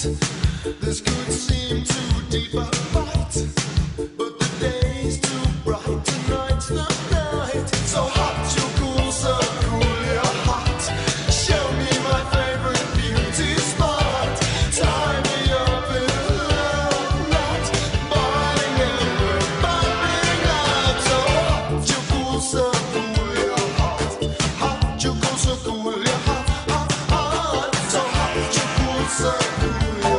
This could seem too deep a fight, but the day's too bright, tonight's the night. So hot, you cool, so cool, you're hot. Show me my favorite beauty spot. Tie me up in a love knot, boiling and we're bubbling up. So hot, you cool, so cool, you're hot. Hot, you cool, so cool, you're hot, hot, hot. So hot, you cool, so cool.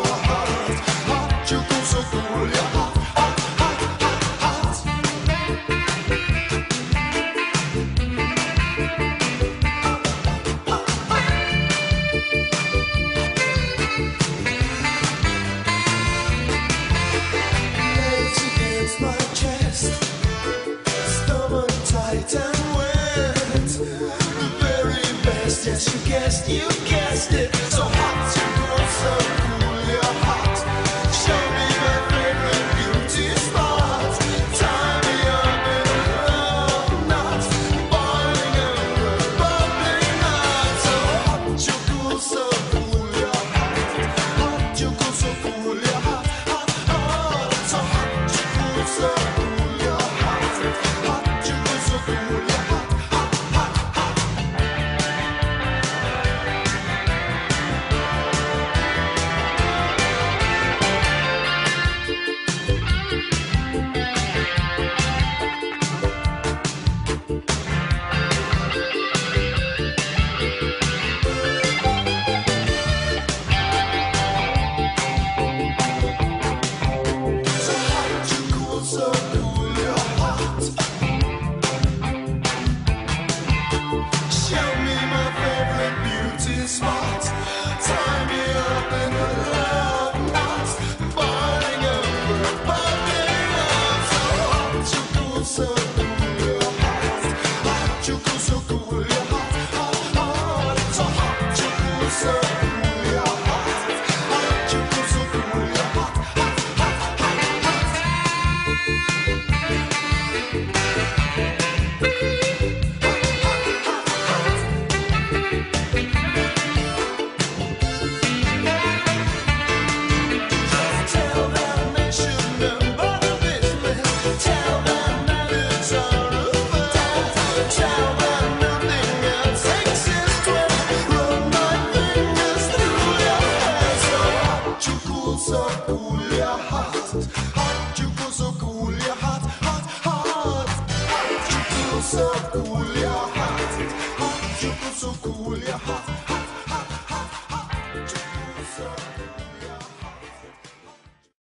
Yes, you guessed it. So hot, you cool, so cool, you're hot. Show me my favorite beauty spot. Tie me up in a love knot, boiling and we're bubbling hot. So hot, you cool, so cool, you're hot. Hot, you cool, so cool, you're hot, hot, hot. So hot, you cool, so cool, you're hot. Hot, you cool, so cool, you're hot. So cool, you're hot. Hot, you cool, so cool, you're hot, hot, hot. Hot, you cool, so cool.